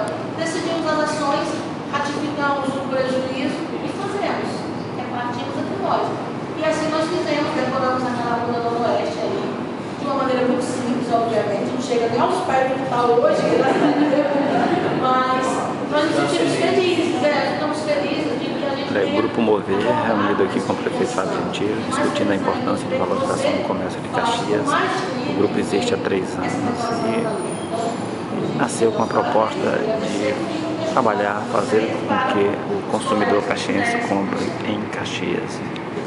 decidimos as ações, ratificamos o prejuízo e fazemos, repartimos entre nós. E assim nós fizemos, decoramos aquela rua do Oeste aí, de uma maneira muito simples, obviamente, não chega nem aos pés do que está hoje, mas nós nos sentimos felizes, ficamos felizes de que a gente O Grupo Mover, reunido aqui com o prefeito Fábio Gentil, discutindo a importância de valorização do comércio de Caxias. O grupo existe há 3 anos e nasceu com a proposta de trabalhar, fazer com que o consumidor caxiense compre em Caxias.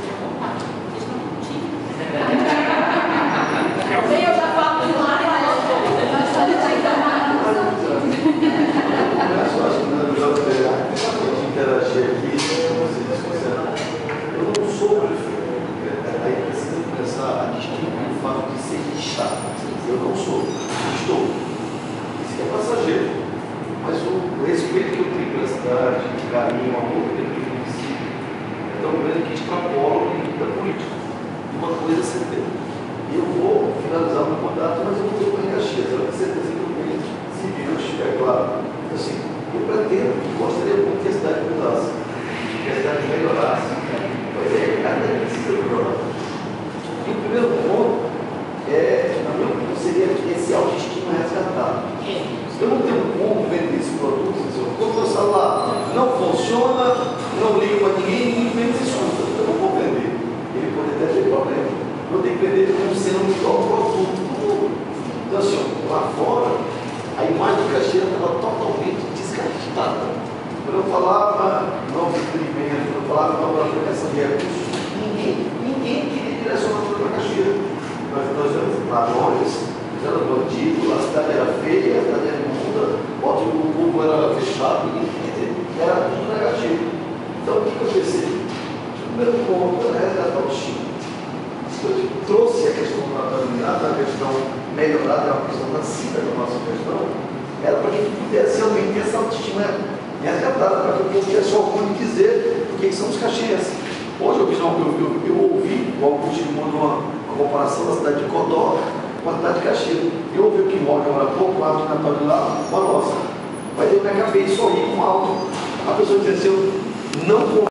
Eu não sou prefeito, aí precisa começar a distinguir o fato de ser de Estado. Eu não sou, estou. Isso é passageiro. Mas o respeito que eu tenho pela cidade, o carinho, o amor que eu tenho pelo município, é tão grande que extrapola o limite da política. Uma coisa é certeza. E eu vou finalizar o meu mandato, mas eu não vou em Caxias. Eu tenho certeza que eu tenho, se eu estiver claro. Assim, eu pretendo, gostaria muito que a cidade mudasse, que a cidade melhorasse. Mas cada dia precisa melhorar. E o primeiro ponto na minha opinião, seria esse autoestima resgatado. Eu não tenho como vender esse produto, quando o meu celular não funciona, não liga para ninguém me escuta. Eu não vou vender. Ele pode até ter problema. Eu tenho que vender como sendo o melhor produto do mundo. Então, assim, lá fora, a imagem de Caxias estava totalmente desgastada. Quando eu falava novo empreendimento, quando eu falava nova aplicação de recursos, ninguém queria direcionar tudo para Caxias. Nós éramos ladrões, era bandido, a cidade era feia, a cidade era imunda, o povo era fechado, era tudo negativo. Então, o que eu percebi? O primeiro ponto era resgatar o Chile. Eu trouxe a questão da unidade, a questão melhorada, a questão nascida da nossa questão, era para que a gente pudesse realmente ter essa autoestima resgatada, para que eu pudesse orgulho dizer o que são os caxienses. Hoje eu ouvi o Augusto mandou uma comparação da cidade de Codó com a cidade de Caxias. Eu ouvi o que mora agora há pouco, lá no Natal de lá, com a nossa. Mas eu me acabei de sorrir com alto. A pessoa dizendo assim, eu não